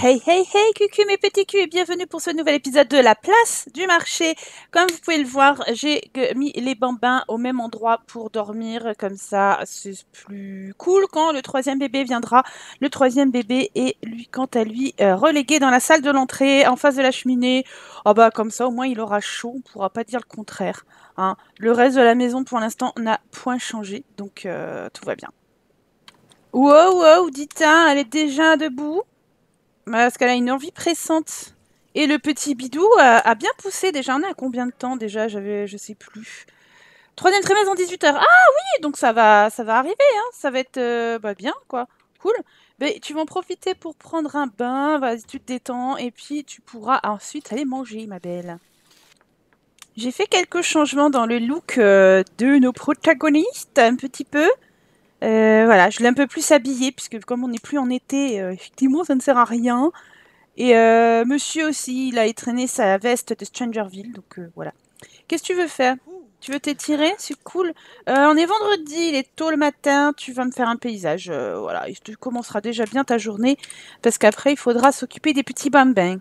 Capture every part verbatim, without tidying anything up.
Hey hey hey cucu mes petits culs et bienvenue pour ce nouvel épisode de la place du marché. Comme vous pouvez le voir, j'ai mis les bambins au même endroit pour dormir, comme ça c'est plus cool quand le troisième bébé viendra. Le troisième bébé est lui quant à lui euh, relégué dans la salle de l'entrée en face de la cheminée. Oh bah comme ça au moins il aura chaud, on pourra pas dire le contraire. Hein. Le reste de la maison pour l'instant n'a point changé, donc euh, tout va bien. Wow wow, Dita, elle est déjà debout. Parce qu'elle a une envie pressante. Et le petit bidou a, a bien poussé déjà. On est à combien de temps déjà? J'avais, je sais plus. Troisième trimestre en dix-huit heures. Ah oui, donc ça va, ça va arriver. Hein. Ça va être euh, bah, bien, quoi. Cool. Mais tu vas en profiter pour prendre un bain. Vas-y, tu te détends. Et puis tu pourras ensuite aller manger, ma belle. J'ai fait quelques changements dans le look euh, de nos protagonistes, un petit peu. Euh, voilà, je l'ai un peu plus habillée, puisque comme on n'est plus en été, euh, effectivement, ça ne sert à rien. Et euh, monsieur aussi, il a étraîné sa veste de Strangerville, donc euh, voilà. Qu'est-ce que tu veux faire? Tu veux t'étirer? C'est cool. Euh, on est vendredi, il est tôt le matin, tu vas me faire un paysage. Euh, voilà, et tu commenceras déjà bien ta journée, parce qu'après, il faudra s'occuper des petits bambins.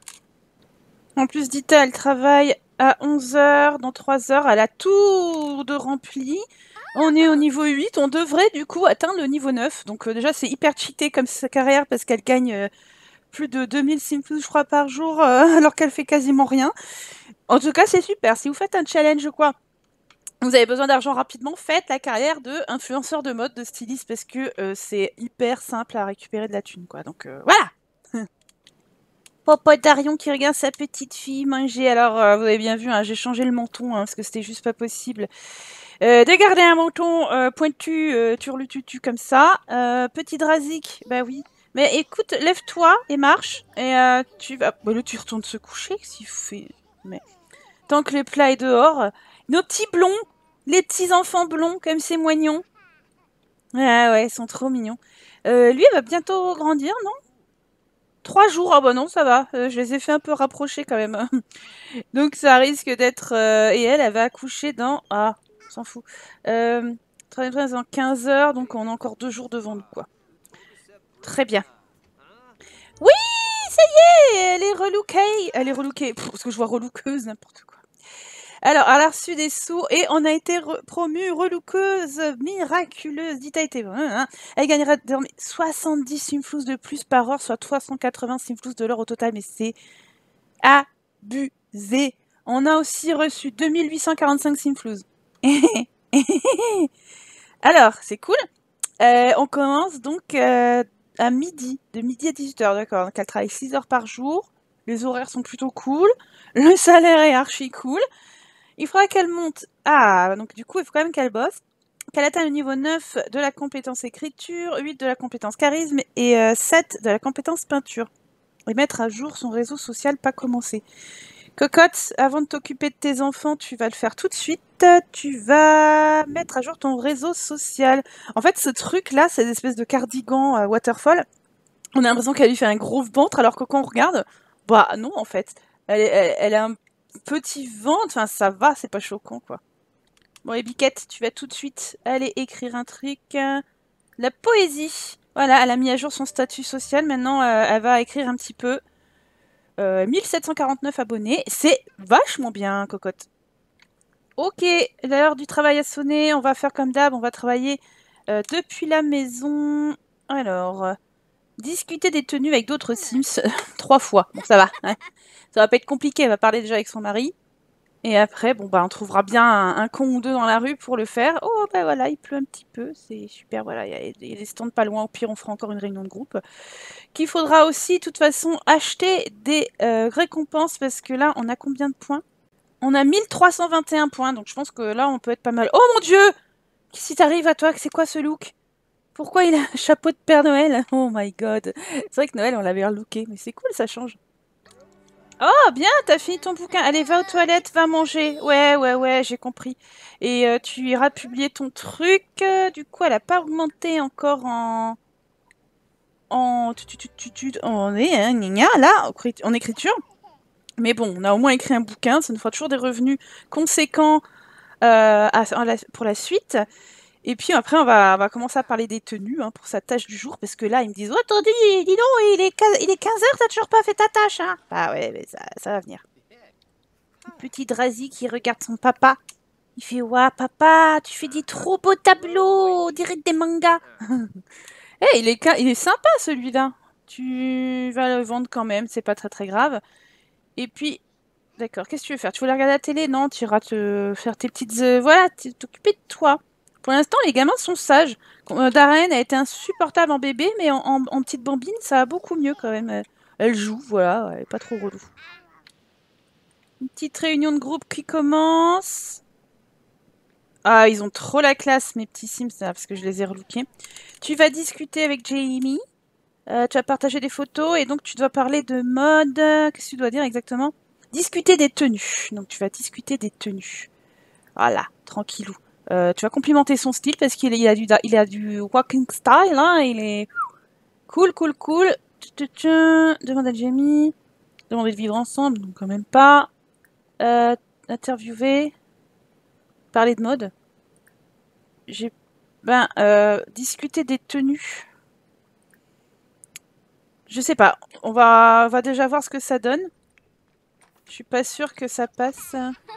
En plus, Dita, elle travaille à onze heures, dans trois heures, elle a tout de rempli. On est au niveau huit, on devrait du coup atteindre le niveau neuf. Donc euh, déjà, c'est hyper cheaté comme sa carrière, parce qu'elle gagne... Euh, plus de deux mille simflous, je crois, par jour, euh, alors qu'elle fait quasiment rien. En tout cas, c'est super. Si vous faites un challenge, quoi, vous avez besoin d'argent rapidement, faites la carrière de influenceur de mode, de styliste, parce que euh, c'est hyper simple à récupérer de la thune, quoi. Donc, euh, voilà. Popote Darion qui regarde sa petite fille manger. Alors, euh, vous avez bien vu, hein, j'ai changé le menton, hein, parce que c'était juste pas possible. Euh, de garder un menton euh, pointu, euh, turlututu comme ça. Euh, petit Drazik, bah oui. Mais écoute, lève-toi et marche. Et euh, tu vas... Bah là, tu retournes se coucher, s'il fait... Mais... Tant que le plat est dehors... Nos petits blonds, les petits enfants blonds, comme c'est moignon. Ah ouais, ils sont trop mignons. Euh, lui, il va bientôt grandir, non? Trois jours, ah bah non, ça va. Euh, je les ai fait un peu rapprocher quand même. Donc ça risque d'être... euh, Et elle, elle va accoucher dans... Ah, on s'en fout. Euh... dans quinze heures, donc on a encore deux jours devant nous, quoi. Très bien. Oui, ça y est, elle est relookée. Elle est relookée, Pff, parce que je vois relookeuse, n'importe quoi. Alors, elle a reçu des sous et on a été re promue relookeuse miraculeuse. Dita a été... Hein, elle gagnera désormais soixante-dix simflous de plus par heure, soit trois cent quatre-vingts simflous de l'heure au total, mais c'est abusé. On a aussi reçu deux mille huit cent quarante-cinq simflous. Alors, c'est cool. Euh, on commence donc euh, à midi, de midi à dix-huit heures, d'accord. Donc elle travaille six heures par jour. Les horaires sont plutôt cool. Le salaire est archi cool. Il faudra qu'elle monte. Ah, donc du coup, il faut quand même qu'elle bosse. Qu'elle atteigne le niveau neuf de la compétence écriture, huit de la compétence charisme et euh, sept de la compétence peinture. Et mettre à jour son réseau social pas commencé. Cocotte, avant de t'occuper de tes enfants, tu vas le faire tout de suite. Tu vas mettre à jour ton réseau social. En fait, ce truc-là, c'est une espèce de cardigan euh, waterfall. On a l'impression qu'elle lui fait un gros ventre, alors que quand on regarde, bah non, en fait. Elle, elle, elle a un petit ventre, enfin ça va, c'est pas choquant, quoi. Bon, et Biquette, tu vas tout de suite aller écrire un truc. La poésie. Voilà, elle a mis à jour son statut social. Maintenant, euh, elle va écrire un petit peu. Euh, mille sept cent quarante-neuf abonnés, c'est vachement bien, cocotte. Ok, l'heure du travail a sonné, on va faire comme d'hab, on va travailler euh, depuis la maison. Alors, euh, discuter des tenues avec d'autres Sims, trois fois, bon ça va, hein. Ça va pas être compliqué, elle va parler déjà avec son mari. Et après, bon bah on trouvera bien un, un con ou deux dans la rue pour le faire. Oh bah voilà, il pleut un petit peu, c'est super, voilà, il y, a- il y a des stands pas loin, au pire on fera encore une réunion de groupe. Qu'il faudra aussi, de toute façon, acheter des euh, récompenses, parce que là, on a combien de points? On a mille trois cent vingt et un points, donc je pense que là, on peut être pas mal. Oh mon dieu! Qu'est-ce qui t'arrive à toi? C'est quoi ce look? Pourquoi il a un chapeau de Père Noël? Oh my god! C'est vrai que Noël, on l'avait relooké, mais c'est cool, ça change. Oh, bien, t'as fini ton bouquin. Allez, va aux toilettes, va manger. Ouais, ouais, ouais, j'ai compris. Et euh, tu iras publier ton truc. Euh, du coup, elle a pas augmenté encore en... En... tu- tu- tu- tu- tu- On est, hein, gna gna, là, en écriture. Mais bon, on a au moins écrit un bouquin, ça nous fera toujours des revenus conséquents euh, à- à la- pour la suite. Et puis après, on va, on va commencer à parler des tenues hein, pour sa tâche du jour. Parce que là, ils me disent oh, attends, dis, dis donc, il est, il est quinze heures, t'as toujours pas fait ta tâche. Hein. Bah ouais, mais ça, ça va venir. Petit Drazi qui regarde son papa. Il fait ouah, papa, tu fais des trop beaux tableaux, on dirait des mangas. Eh, hey, il, est, il est sympa celui-là. Tu vas le vendre quand même, c'est pas très très grave. Et puis, d'accord, qu'est-ce que tu veux faire? Tu voulais regarder la télé? Non, tu iras te faire tes petites... Euh, voilà, t'occuper de toi. Pour l'instant, les gamins sont sages. Euh, Darren a été insupportable en bébé, mais en, en, en petite bambine, ça va beaucoup mieux quand même. Elle, elle joue, voilà, elle est pas trop relou. Une petite réunion de groupe qui commence. Ah, ils ont trop la classe, mes petits Sims, là, parce que je les ai relookés. Tu vas discuter avec Jamie. Euh, tu vas partager des photos et donc tu dois parler de mode. Qu'est-ce que tu dois dire exactement? Discuter des tenues. Donc tu vas discuter des tenues. Voilà, tranquillou. Euh, tu vas complimenter son style parce qu'il il a du, il a du walking style. Hein, il est cool, cool, cool. Demande à Jamie. Demander de vivre ensemble, donc quand même pas. Euh, interviewer. Parler de mode. J'ai. Ben, euh, discuter des tenues. Je sais pas. On va, on va déjà voir ce que ça donne. Je suis pas sûre que ça passe.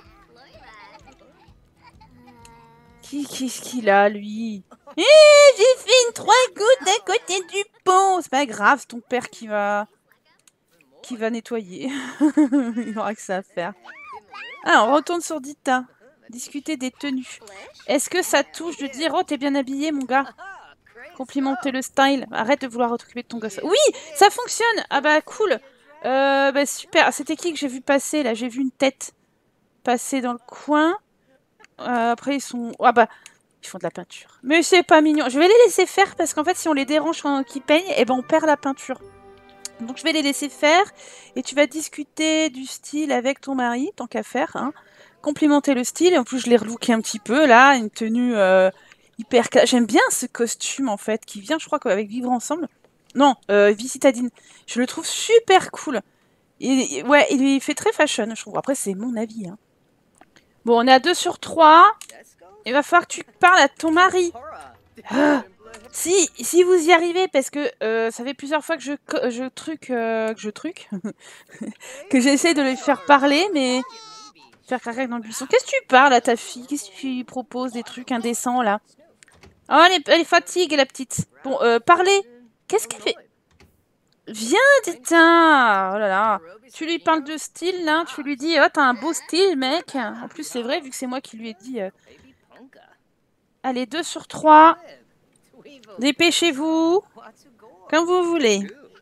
Qui, qu'est-ce qu'il a, lui? Eh, j'ai fait une trois gouttes à côté du pont. C'est pas grave, c'est ton père qui va... qui va nettoyer. Il aura que ça à faire. Ah, on retourne sur Dita. Discuter des tenues. Est-ce que ça touche de dire « Oh, t'es bien habillé, mon gars ?» Complimenter le style. Arrête de vouloir t'occuper de ton gosse. Oui, ça fonctionne. Ah bah, cool. Euh, bah, super. C'était qui que j'ai vu passer, là? J'ai vu une tête passer dans le coin. Euh, après, ils sont... Ah bah, ils font de la peinture. Mais c'est pas mignon. Je vais les laisser faire parce qu'en fait, si on les dérange quand ils peignent, eh ben, on perd la peinture. Donc, je vais les laisser faire. Et tu vas discuter du style avec ton mari, tant qu'à faire. Hein. Complimenter le style. Et en plus, je l'ai relooké un petit peu, là. Une tenue euh, hyper... J'aime bien ce costume, en fait, qui vient, je crois, avec Vivre Ensemble. Non, euh, Vie Citadine. Je le trouve super cool. Et, ouais, il fait très fashion, je trouve. Après, c'est mon avis. Hein. Bon, on est à deux sur trois. Il va falloir que tu parles à ton mari. Ah, si, si vous y arrivez, parce que euh, ça fait plusieurs fois que je, je truc, euh, que je truc, que j'essaie de lui faire parler, mais faire craquer dans le buisson. Qu'est-ce que tu parles à ta fille? Qu'est-ce que tu lui proposes des trucs indécents là? Oh, elle est, elle est fatiguée, la petite. Bon, euh, parlez. Qu'est-ce qu'elle fait? Viens, Tita. Oh là là. Tu lui parles de style, là. Tu lui dis, oh, t'as un beau style, mec. En plus, c'est vrai, vu que c'est moi qui lui ai dit... Euh... Allez, deux sur trois. Dépêchez-vous. Comme vous voulez.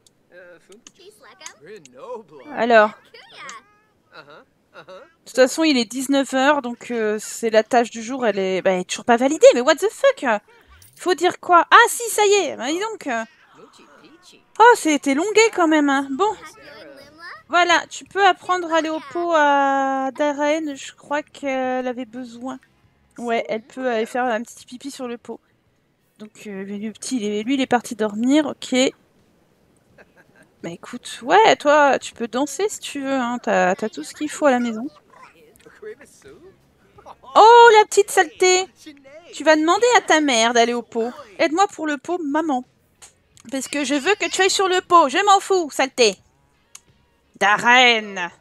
Alors. De toute façon, il est dix-neuf heures, donc euh, c'est la tâche du jour. Elle est... Bah, elle est toujours pas validée, mais what the fuck? Il faut dire quoi? Ah si, ça y est. Bah, dis donc. Oh, c'était longué quand même. Hein. Bon. Voilà, tu peux apprendre à aller au pot à Darren. Je crois qu'elle avait besoin. Ouais, elle peut aller faire un petit pipi sur le pot. Donc, euh, le petit, il est, lui, il est parti dormir. Ok. Bah écoute, ouais, toi, tu peux danser si tu veux. Hein. T'as t'as tout ce qu'il faut à la maison. Oh, la petite saleté! Tu vas demander à ta mère d'aller au pot. Aide-moi pour le pot, maman. Parce que je veux que tu ailles sur le pot. Je m'en fous, saleté. Darren.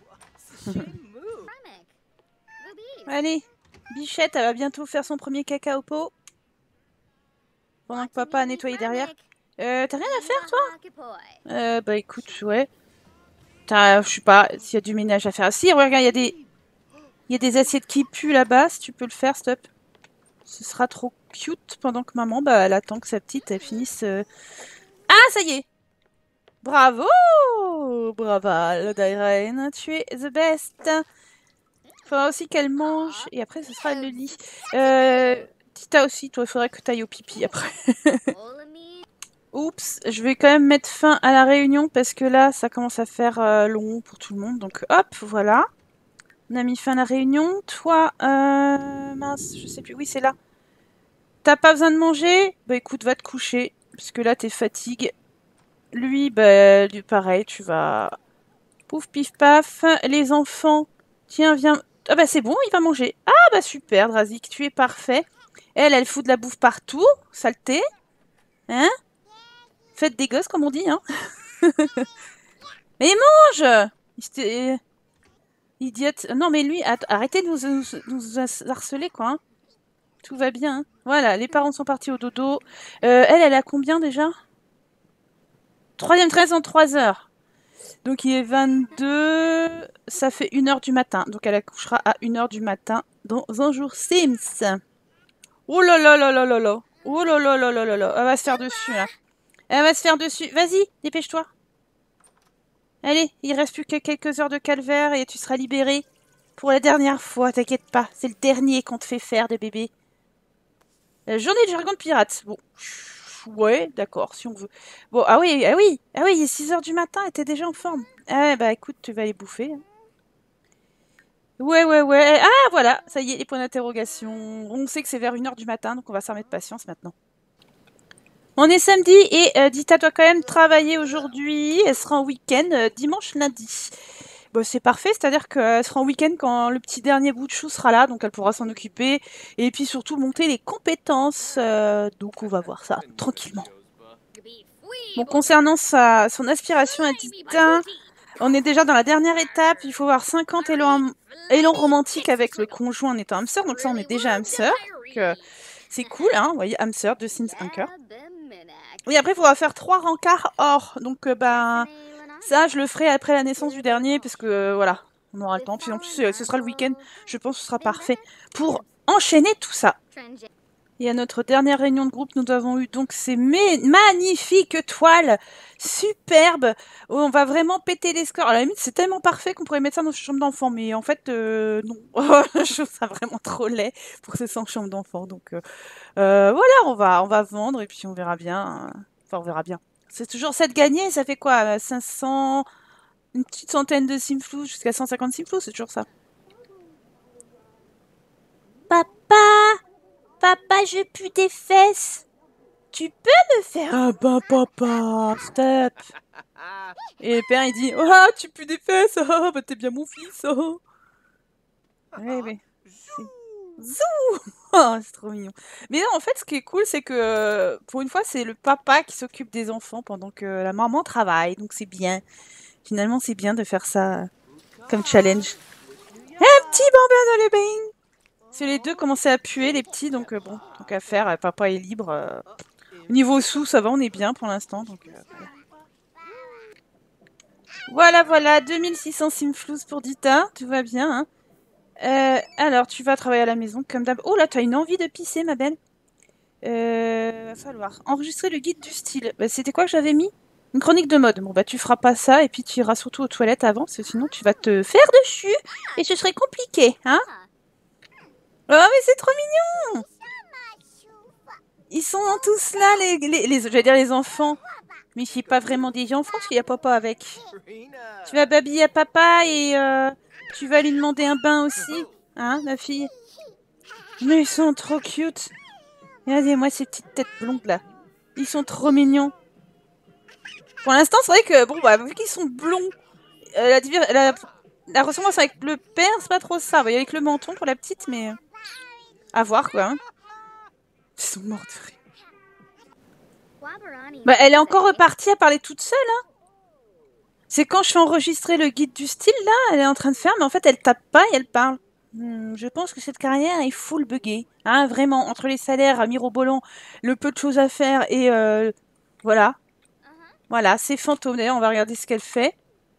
Allez, Bichette, elle va bientôt faire son premier caca au pot. Pendant que papa a nettoyé derrière. Euh, t'as rien à faire, toi? Euh, bah écoute, ouais. Je sais pas s'il y a du ménage à faire. Si, regarde, il y a des... Il y a des assiettes qui puent là-bas, si tu peux le faire, stop. Ce sera trop cute pendant que maman, bah, elle attend que sa petite, elle finisse... Euh... Ah, ça y est! Bravo! Bravo, Darren, tu es the best. Il faudra aussi qu'elle mange, et après, ce sera le lit. Euh... Tita aussi, toi, il faudrait que tu ailles au pipi après. Oups, je vais quand même mettre fin à la réunion, parce que là, ça commence à faire euh, long pour tout le monde. Donc, hop, voilà. On a mis fin à la réunion. Toi, euh... mince, je sais plus. Oui, c'est là. T'as pas besoin de manger? Bah écoute, va te coucher. Parce que là, t'es fatigué. Lui, bah, lui, pareil, tu vas... Pouf, pif, paf. Les enfants, tiens, viens... Ah bah c'est bon, il va manger. Ah bah super, Drazik, tu es parfait. Elle, elle fout de la bouffe partout. Saleté. Hein? Faites des gosses, comme on dit, hein. Mais mange! Idiote. Non, mais lui, arrêtez de nous, nous, nous harceler, quoi. Hein. Tout va bien. Hein. Voilà, les parents sont partis au dodo. Euh, elle, elle a combien déjà? Troisième treize en trois heures. Donc il est vingt-deux. Ça fait une heure du matin. Donc elle accouchera à une heure du matin dans un jour Sims. Oh là là là là là là. Oh là là là là là là. Elle va se faire dessus, là. Elle va se faire dessus. Vas-y, dépêche-toi. Allez, il reste plus que quelques heures de calvaire et tu seras libérée. Pour la dernière fois, t'inquiète pas. C'est le dernier qu'on te fait faire de bébé. La journée de jargon de pirate. Bon. Ouais, d'accord, si on veut. Bon, ah oui, ah oui, ah oui, il est six heures du matin et t'es déjà en forme. Ah bah écoute, tu vas les bouffer. Hein. Ouais, ouais, ouais. Ah voilà, ça y est, les points d'interrogation. On sait que c'est vers une heure du matin, donc on va s'en remettre patience maintenant. On est samedi et euh, Dita doit quand même travailler aujourd'hui. Elle sera en week-end euh, dimanche, lundi. Bon, c'est parfait, c'est-à-dire qu'elle sera en week-end quand le petit dernier bout de chou sera là, donc elle pourra s'en occuper. Et puis surtout monter les compétences. Euh, donc on va voir ça tranquillement. Bon, concernant sa, son aspiration à Dita, on est déjà dans la dernière étape. Il faut avoir cinquante élans, élans romantiques avec le conjoint en étant âme sœur. Donc ça, on est déjà âme sœur. C'est cool, hein, vous voyez, âme sœur de Sims Anchor. Oui, après, il faudra faire trois rencarts or. Donc, euh, bah, ça, je le ferai après la naissance du dernier, parce que, euh, voilà, on aura le temps. Puis en plus, euh, ce sera le week-end. Je pense que ce sera parfait pour enchaîner tout ça. Et à notre dernière réunion de groupe, nous avons eu donc ces magnifiques toiles superbes où on va vraiment péter les scores. À la limite, c'est tellement parfait qu'on pourrait mettre ça dans une chambre d'enfant. Mais en fait, euh, non. Je trouve ça vraiment trop laid pour que ce soit en chambre d'enfant. Donc, euh, euh, voilà, on va, on va vendre et puis on verra bien. Enfin, on verra bien. C'est toujours sept gagnés, ça fait quoi? cinq cents, une petite centaine de simflous jusqu'à cent cinquante simflous, c'est toujours ça. Papa! Papa, je pue des fesses! Tu peux me faire... Ah bah papa, stop! Et le père il dit, oh tu pues des fesses, oh bah t'es bien mon fils, oh! Ouais, mais... Zou! Oh, c'est trop mignon. Mais non, en fait, ce qui est cool, c'est que pour une fois, c'est le papa qui s'occupe des enfants pendant que la maman travaille. Donc c'est bien. Finalement, c'est bien de faire ça comme challenge. Un petit bambin dans le bain! C'est les deux commençaient à puer, les petits, donc euh, bon, donc à faire, papa est libre. Euh, niveau sous, ça va, on est bien pour l'instant. Donc, euh, voilà, voilà, deux mille six cents simflous pour Dita, tout va bien. Hein. Euh, alors, tu vas travailler à la maison comme d'hab. Oh là, tu as une envie de pisser, ma belle. Euh, va falloir enregistrer le guide du style. Bah, c'était quoi que j'avais mis? Une chronique de mode. Bon, bah, tu feras pas ça et puis tu iras surtout aux toilettes avant, parce que sinon tu vas te faire dessus et ce serait compliqué, hein? Oh, mais c'est trop mignon! Ils sont tous là, les, les, les j'allais dire les enfants. Mais c'est pas vraiment des enfants parce qu'il y a papa avec. Tu vas babiller à papa et euh, tu vas lui demander un bain aussi, hein, ma fille? Mais ils sont trop cute. Regardez-moi ces petites têtes blondes là. Ils sont trop mignons. Pour l'instant, c'est vrai que, bon, bah, vu qu'ils sont blonds, euh, la, la, la ressemblance avec le père, c'est pas trop ça. Vous voyez, avec le menton pour la petite, mais... Euh, à voir, quoi. Hein. Ils sont morts de rire. Bah, elle est encore repartie à parler toute seule, hein. C'est quand je fais enregistrer le guide du style, là, elle est en train de faire, mais en fait, elle tape pas et elle parle. Hmm, je pense que cette carrière est full buggée. Hein, vraiment, entre les salaires à mirobolant, le peu de choses à faire et... Euh, voilà. Voilà, c'est fantôme. D'ailleurs, on va regarder ce qu'elle fait.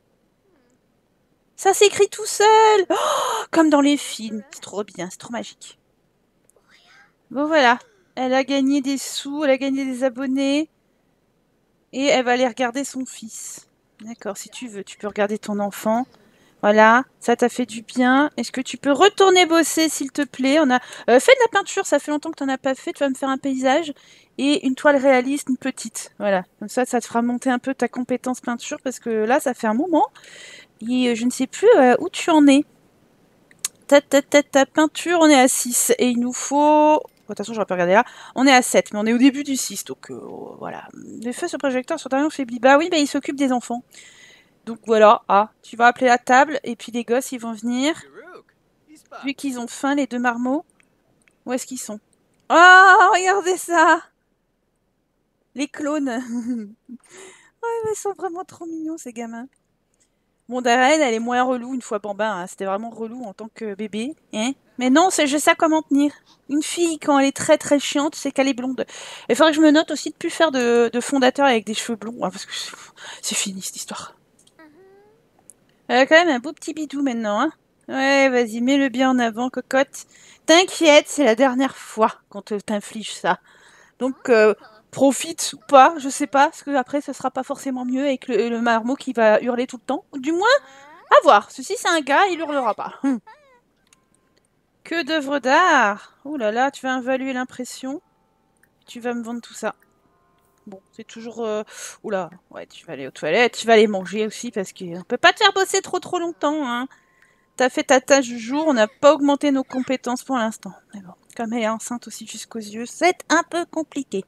Ça s'écrit tout seul, oh, comme dans les films. C'est trop bien, c'est trop magique. Bon, voilà. Elle a gagné des sous, elle a gagné des abonnés. Et elle va aller regarder son fils. D'accord, si tu veux, tu peux regarder ton enfant. Voilà, ça t'a fait du bien. Est-ce que tu peux retourner bosser, s'il te plaît? On a euh, fait de la peinture, ça fait longtemps que tu n'en as pas fait. Tu vas me faire un paysage et une toile réaliste, une petite. Voilà, comme ça, ça te fera monter un peu ta compétence peinture parce que là, ça fait un moment. Et je ne sais plus euh, où tu en es. Ta, ta, ta, ta peinture, on est à six. Et il nous faut... De toute façon, j'aurais pas regardé là. On est à sept, mais on est au début du six. Donc, euh, voilà. Les feux sur projecteur sont tellement faiblis. Bah oui, bah, il s'occupe des enfants. Donc, voilà. Ah, tu vas appeler la table. Et puis, les gosses, ils vont venir. Vu qu'ils ont faim, les deux marmots. Où est-ce qu'ils sont? Oh, regardez ça! Les clones. Ouais, mais ils sont vraiment trop mignons, ces gamins. Bon, Darren, elle est moins relou une fois Bambin, hein. C'était vraiment relou en tant que bébé. Hein, mais non, c'est je sais comment tenir. Une fille, quand elle est très très chiante, c'est qu'elle est blonde. Il faudrait que je me note aussi de plus faire de, de fondateur avec des cheveux blonds, hein, parce que c'est c'est fini cette histoire. Elle a quand même un beau petit bidou maintenant, hein. Ouais, vas-y, mets-le bien en avant, cocotte. T'inquiète, c'est la dernière fois qu'on te t'inflige ça. Donc, euh, profite ou pas, je sais pas, parce que après, ce sera pas forcément mieux avec le, le marmot qui va hurler tout le temps. Du moins, à voir. Ceci, c'est un gars, il hurlera pas. Hum. Que d'œuvres d'art! Ouh là là, tu vas évaluer l'impression. Tu vas me vendre tout ça. Bon, c'est toujours... Euh... Oula, ouais, tu vas aller aux toilettes, tu vas aller manger aussi, parce qu'on peut pas te faire bosser trop trop longtemps, hein. T'as fait ta tâche du jour, on n'a pas augmenté nos compétences pour l'instant. Mais bon, comme elle est enceinte aussi jusqu'aux yeux, c'est un peu compliqué.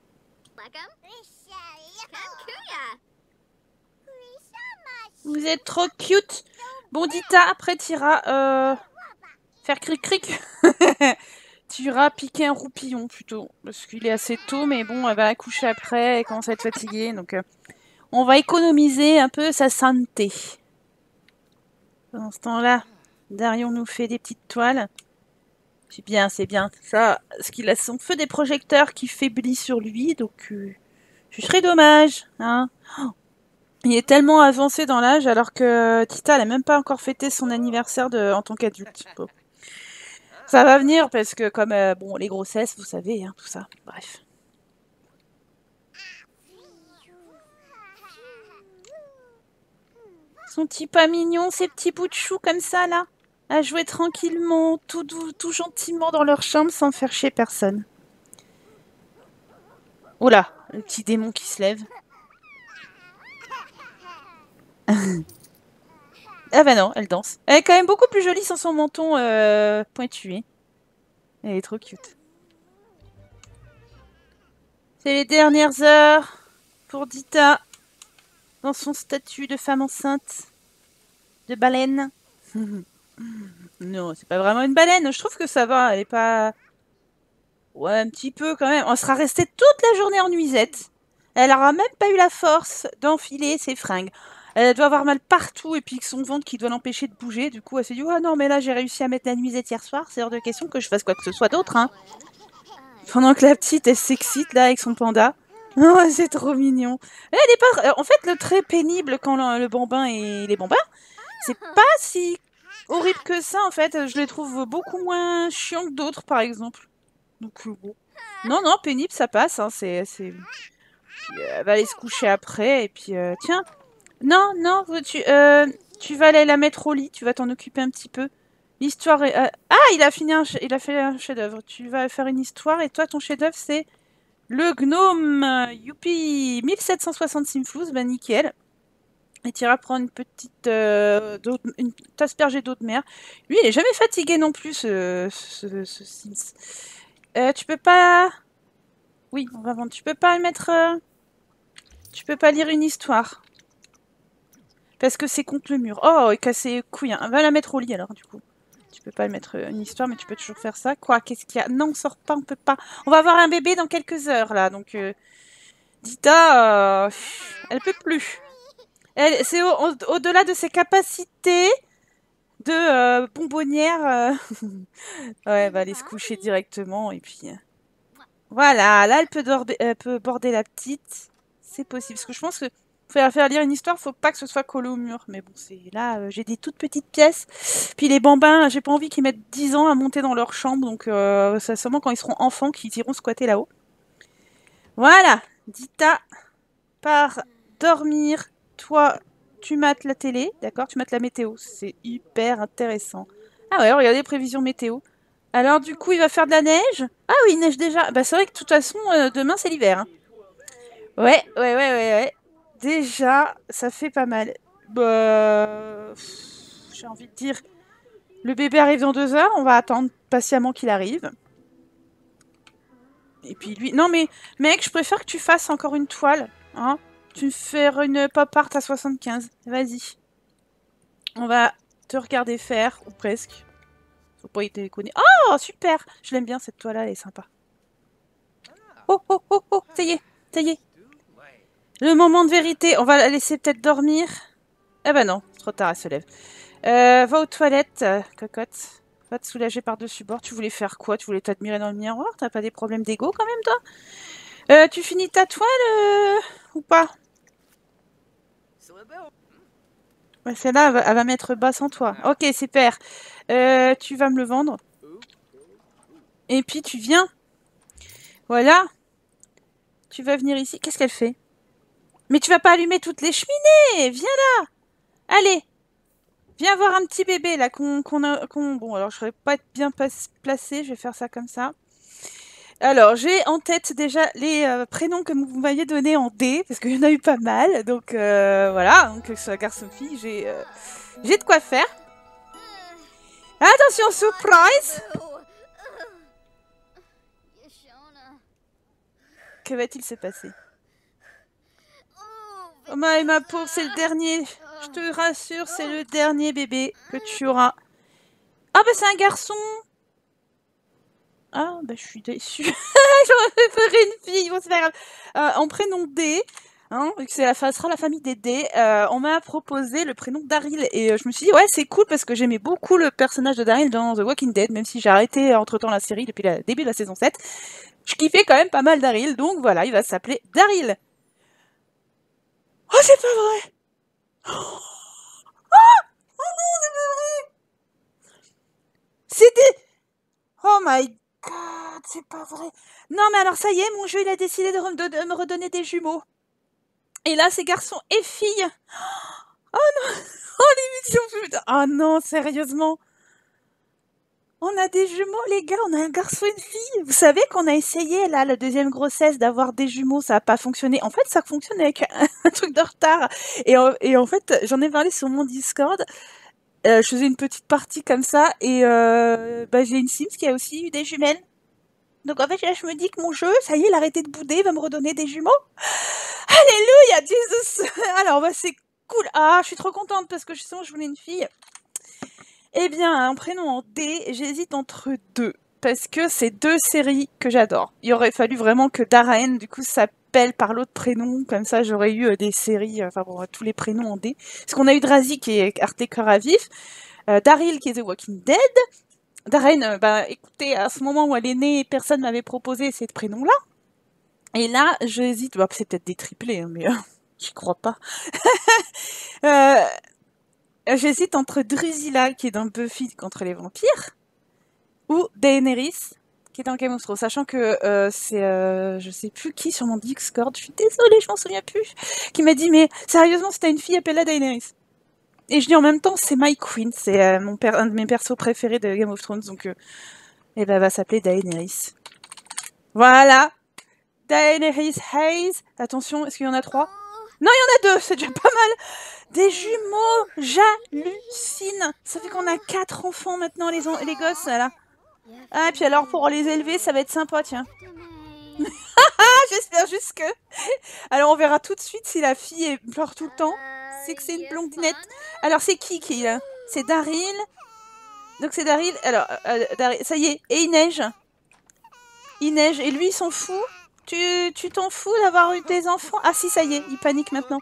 Vous êtes trop cute. Bon, Dita, après t'iras euh, faire cric-cric. Tu iras piquer un roupillon plutôt, parce qu'il est assez tôt, mais bon, elle va accoucher après, elle commence à être fatiguée, donc euh, on va économiser un peu sa santé. Pendant ce temps-là, Darion nous fait des petites toiles. C'est bien, c'est bien. Ça, parce qu'il a son feu des projecteurs qui faiblit sur lui, donc euh, ce serait dommage, hein. Oh, il est tellement avancé dans l'âge, alors que Tita, elle n'a même pas encore fêté son anniversaire de, en tant qu'adulte. Bon. Ça va venir, parce que comme, euh, bon, les grossesses, vous savez, hein, tout ça. Bref. Son petit pas mignon, ces petits bouts de chou comme ça, là, à jouer tranquillement, tout doux, tout gentiment dans leur chambre, sans faire chier personne. Oula, le petit démon qui se lève. Ah bah non, elle danse. Elle est quand même beaucoup plus jolie sans son menton euh, pointu. Elle est trop cute. C'est les dernières heures pour Dita dans son statut de femme enceinte de baleine. Non, c'est pas vraiment une baleine. Je trouve que ça va. Elle est pas... Ouais, un petit peu quand même. On sera resté toute la journée en nuisette. Elle aura même pas eu la force d'enfiler ses fringues. Elle doit avoir mal partout et puis son ventre qui doit l'empêcher de bouger. Du coup, elle s'est dit, oh non, mais là, j'ai réussi à mettre la nuisette hier soir. C'est hors de question que je fasse quoi que ce soit d'autre, hein. Pendant que la petite, elle s'excite là avec son panda. Oh, c'est trop mignon. Elle est pas... En fait, le très pénible quand le, le bambin et les bambins, c'est pas si horrible que ça, en fait. Je les trouve beaucoup moins chiants que d'autres, par exemple. Donc, euh, bon. Non, non, pénible, ça passe. Hein, c'est, c'est... Puis, euh, elle va aller se coucher après. Et puis, euh, tiens. Non, non, tu, euh, tu vas aller la mettre au lit. Tu vas t'en occuper un petit peu. L'histoire est... euh, Ah, il a fini un ch- il a fait un chef-d'œuvre. Tu vas faire une histoire. Et toi, ton chef-d'œuvre, c'est le gnome. Youpi, mille sept cent soixante simflouz. Bah, nickel. Et tu iras prendre une petite euh, d'eau de- une aspergée d'eau de mer. Lui, il est jamais fatigué non plus, ce, ce, ce Sims. Euh, tu peux pas... Oui, on va vendre. Tu peux pas mettre... euh, Tu peux pas lire une histoire. Parce que c'est contre le mur. Oh, il est cassé les couilles, hein. Va la mettre au lit alors, du coup. Tu peux pas mettre euh, une histoire, mais tu peux toujours faire ça. Quoi? Qu'est-ce qu'il y a? Non, on sort pas, on peut pas. On va avoir un bébé dans quelques heures, là. Donc, euh, Dita, euh, elle peut plus. Elle, c'est au- au- au-delà de ses capacités de euh, bonbonnière. euh, Ouais, elle va aller se coucher directement. Et puis, euh, voilà, là, elle peut, dorber- elle peut border la petite. C'est possible. Parce que je pense que pour la faire lire une histoire, faut pas que ce soit collé au mur. Mais bon, c'est là, euh, j'ai des toutes petites pièces. Puis les bambins, j'ai pas envie qu'ils mettent dix ans à monter dans leur chambre. Donc, euh, c'est seulement quand ils seront enfants qu'ils iront squatter là-haut. Voilà, Dita part dormir. Toi, tu mates la télé, d'accord? Tu mates la météo. C'est hyper intéressant. Ah ouais, regardez les prévisions météo. Alors, du coup, il va faire de la neige? Ah oui, il neige déjà. Bah, c'est vrai que de toute façon, euh, demain, c'est l'hiver, hein. Ouais, ouais, ouais, ouais, ouais. Déjà, ça fait pas mal. Bah, pff, j'ai envie de dire, le bébé arrive dans deux heures, on va attendre patiemment qu'il arrive. Et puis lui, non mais, mec, je préfère que tu fasses encore une toile, hein. Tu me fais une pop art à soixante-quinze. Vas-y. On va te regarder faire, ou presque. Faut pas y déconner. Oh, super! Je l'aime bien cette toile-là, elle est sympa. oh, oh, oh, oh, ça y est, ça y est. Le moment de vérité, on va la laisser peut-être dormir. Eh ben non, c'est trop tard, elle se lève. Euh, va aux toilettes, euh, cocotte. Va te soulager par-dessus bord. Tu voulais faire quoi? Tu voulais t'admirer dans le miroir? T'as pas des problèmes d'ego quand même, toi? Euh, tu finis ta toile euh, ou pas? Ouais, celle-là, elle, va- elle va mettre bas sans toi. Ok, super. Euh, tu vas me le vendre. Et puis tu viens. Voilà. Tu vas venir ici. Qu'est-ce qu'elle fait? Mais tu vas pas allumer toutes les cheminées. Viens là. Allez. Viens voir un petit bébé là qu'on qu'on a. qu'on- Bon, alors je ne pas être bien placée. Je vais faire ça comme ça. Alors, j'ai en tête déjà les euh, prénoms que vous m'aviez donnés en D, parce qu'il y en a eu pas mal. Donc euh, voilà, donc que ce soit garçon-fille, j'ai euh, j'ai de quoi faire. Attention, surprise! Que va-t-il se passer? Oh ma, ma pauvre, c'est le dernier. Je te rassure, c'est le dernier bébé que tu auras. Ah bah c'est un garçon! Ah bah je suis déçue. J'aurais préféré une fille. Bon, c'est pas grave. Euh, en prénom D, hein, vu que c'est la, ça sera la famille des D, euh, on m'a proposé le prénom Daryl. Et euh, je me suis dit, ouais, c'est cool parce que j'aimais beaucoup le personnage de Daryl dans The Walking Dead, même si j'ai arrêté entre temps la série depuis le début de la saison sept. Je kiffais quand même pas mal Daryl, donc voilà, il va s'appeler Daryl. Oh, c'est pas vrai! Oh, oh non, c'est pas vrai! C'était. Oh my god, c'est pas vrai! Non, mais alors ça y est, mon jeu, il a décidé de, de, de me redonner des jumeaux. Et là, c'est garçon et fille. Oh non! Oh, l'émission, putain! Oh non, sérieusement! On a des jumeaux, les gars, on a un garçon et une fille. Vous savez qu'on a essayé, là, la deuxième grossesse, d'avoir des jumeaux, ça n'a pas fonctionné. En fait, ça fonctionne avec un, un truc de retard. Et, en- et en fait, j'en ai parlé sur mon Discord. Euh, je faisais une petite partie comme ça. Et euh, bah, j'ai une Sims qui a aussi eu des jumelles. Donc en fait, là, je me dis que mon jeu, ça y est, il a arrêté de bouder, il va me redonner des jumeaux. Alléluia, Jesus! Alors, bah, c'est cool. Ah, je suis trop contente parce que je sens que je voulais une fille. Eh bien, un prénom en D, j'hésite entre deux. Parce que c'est deux séries que j'adore. Il aurait fallu vraiment que Daraen, du coup, s'appelle par l'autre prénom. Comme ça, j'aurais eu euh, des séries, euh, enfin bon, tous les prénoms en D. Parce qu'on a eu Drazi qui est Arte Cœur à Vif, euh, Daryl qui est The Walking Dead. Daraen, euh, bah écoutez, à ce moment où elle est née, personne m'avait proposé ces prénoms-là. Et là, j'hésite. Bah, c'est peut-être des triplés, hein, mais euh, j'y crois pas. euh, J'hésite entre Drusilla, qui est dans Buffy contre les vampires, ou Daenerys, qui est dans Game of Thrones. Sachant que euh, c'est, euh, je sais plus qui sur mon Discord, je suis désolée, je m'en souviens plus, qui m'a dit, mais sérieusement, si t'as une fille, appelle-la Daenerys. Et je dis en même temps, c'est My Queen, c'est euh, mon per un de mes persos préférés de Game of Thrones, donc euh, eh ben, elle va s'appeler Daenerys. Voilà, Daenerys Hayes. Attention, est-ce qu'il y en a trois? Non, il y en a deux, c'est déjà pas mal. Des jumeaux, j'hallucine. Ça fait qu'on a quatre enfants maintenant, les, les gosses, là. Ah, et puis alors, pour les élever, ça va être sympa, tiens. Ah, j'espère juste que... Alors, on verra tout de suite si la fille pleure tout le temps. C'est que c'est une blondinette. Alors, c'est qui qui est là? C'est Daryl. Donc, c'est Daryl. Alors, euh, Daryl, ça y est. Et il neige. Il neige. Et lui, il s'en fout. Tu tu t'en fous d'avoir eu des enfants? Ah si, ça y est, il panique maintenant.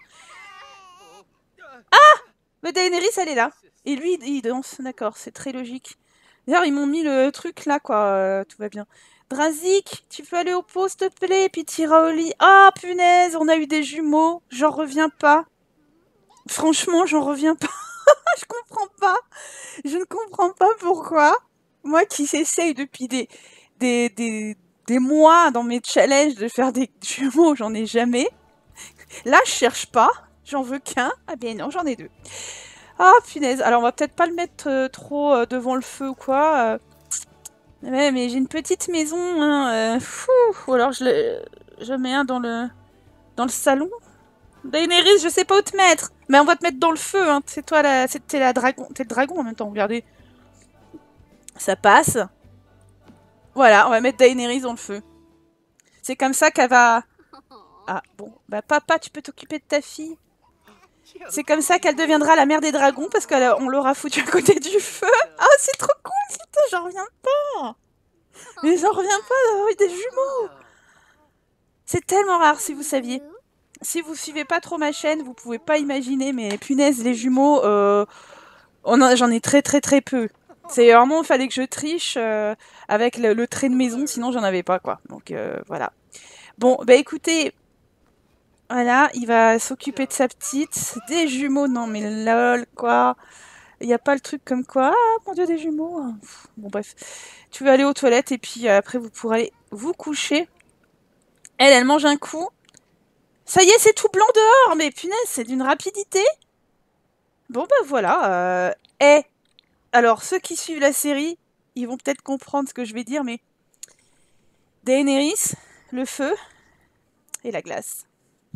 Ah! Mais Daenerys, elle est là. Et lui, il danse, d'accord, c'est très logique. D'ailleurs, ils m'ont mis le truc là, quoi, euh, tout va bien. Drazik, tu peux aller au pot, s'il te plaît, et puis t'iras au lit. Ah, punaise, on a eu des jumeaux, j'en reviens pas. Franchement, j'en reviens pas. Je comprends pas. Je ne comprends pas pourquoi. Moi qui essaye depuis des, des, des, des mois dans mes challenges de faire des jumeaux, j'en ai jamais. Là, je cherche pas. J'en veux qu'un. Ah ben non, j'en ai deux. Ah, punaise. Alors, on va peut-être pas le mettre euh, trop euh, devant le feu ou quoi. euh. Ouais, mais j'ai une petite maison. Hein, euh, fou. Ou alors, je le, je mets un dans le, dans le salon. Daenerys, je sais pas où te mettre. Mais on va te mettre dans le feu. Hein. C'est toi, la, t'es la dragon. T'es le dragon en même temps. Regardez. Ça passe. Voilà, on va mettre Daenerys dans le feu. C'est comme ça qu'elle va... Ah, bon. Bah, papa, tu peux t'occuper de ta fille. C'est comme ça qu'elle deviendra la mère des dragons, parce qu'on l'aura foutu à côté du feu. Ah, oh, c'est trop cool, putain, j'en reviens pas. Mais j'en reviens pas d'avoir eu des jumeaux. C'est tellement rare, si vous saviez. Si vous suivez pas trop ma chaîne, vous pouvez pas imaginer, mais punaise, les jumeaux, euh, j'en ai très très très peu. C'est vraiment, il fallait que je triche euh, avec le, le trait de maison, sinon j'en avais pas, quoi. Donc euh, voilà. Bon, bah écoutez, voilà, il va s'occuper de sa petite. Des jumeaux, non mais lol, quoi. Il n'y a pas le truc comme quoi, ah mon dieu, des jumeaux. Pff, bon bref, tu vas aller aux toilettes et puis euh, après vous pourrez aller vous coucher. Elle, elle mange un coup. Ça y est, c'est tout blanc dehors, mais punaise, c'est d'une rapidité. Bon bah voilà. Euh... Eh, alors ceux qui suivent la série, ils vont peut-être comprendre ce que je vais dire, mais Daenerys, le feu et la glace.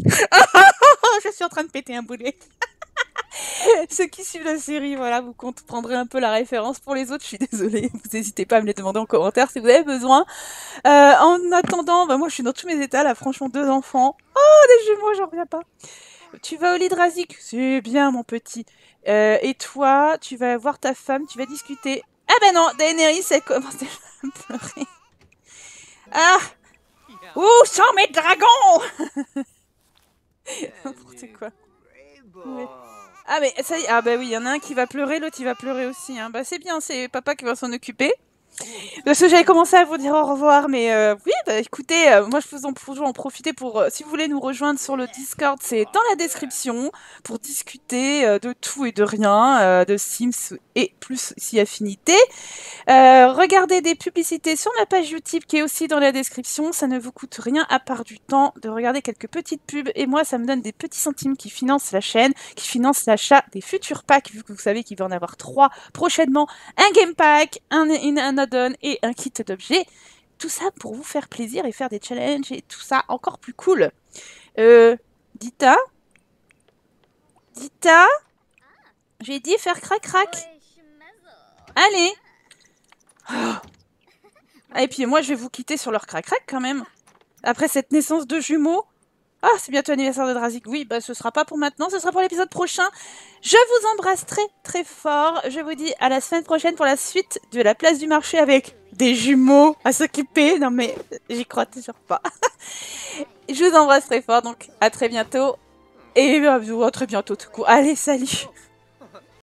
Je suis en train de péter un boulet. Ceux qui suivent la série, voilà, vous comprendrez un peu la référence. Pour les autres, je suis désolée. Vous n'hésitez pas à me les demander en commentaire si vous avez besoin. Euh, en attendant, bah moi je suis dans tous mes états là, franchement, deux enfants. Oh, des jumeaux, j'en reviens pas. Tu vas au lit de Razik? C'est bien, mon petit. Euh, et toi, tu vas voir ta femme, tu vas discuter. Ah ben non, Daenerys, elle commence déjà à pleurer. Ah! Où sont mes dragons? N'importe quoi. Ouais. Ah mais ça y est, ah bah oui, il y en a un qui va pleurer, l'autre il va pleurer aussi. Hein. Bah c'est bien, c'est papa qui va s'en occuper. Parce que j'avais commencé à vous dire au revoir, mais euh, oui, bah écoutez, euh, moi je vous en, toujours en profiter pour, euh, si vous voulez nous rejoindre sur le Discord, c'est dans la description, pour discuter euh, de tout et de rien, euh, de Sims et plus si affinité. Euh, regardez des publicités sur ma page YouTube qui est aussi dans la description, ça ne vous coûte rien à part du temps de regarder quelques petites pubs, et moi ça me donne des petits centimes qui financent la chaîne, qui financent l'achat des futurs packs, vu que vous savez qu'il va en avoir trois prochainement, un game pack, un, un add-on et un kit d'objets. Tout ça pour vous faire plaisir et faire des challenges et tout ça encore plus cool. Euh, Dita Dita J'ai dit faire crac-crac. Allez. Ah, et puis moi je vais vous quitter sur leur crac-crac quand même. Après cette naissance de jumeaux. Ah, c'est bientôt l'anniversaire de Drazik. Oui, bah ce sera pas pour maintenant, ce sera pour l'épisode prochain. Je vous embrasse très très fort. Je vous dis à la semaine prochaine pour la suite de la place du marché avec des jumeaux à s'occuper. Non mais j'y crois toujours pas. Je vous embrasse très fort, donc à très bientôt. Et à très bientôt tout court. Allez, salut!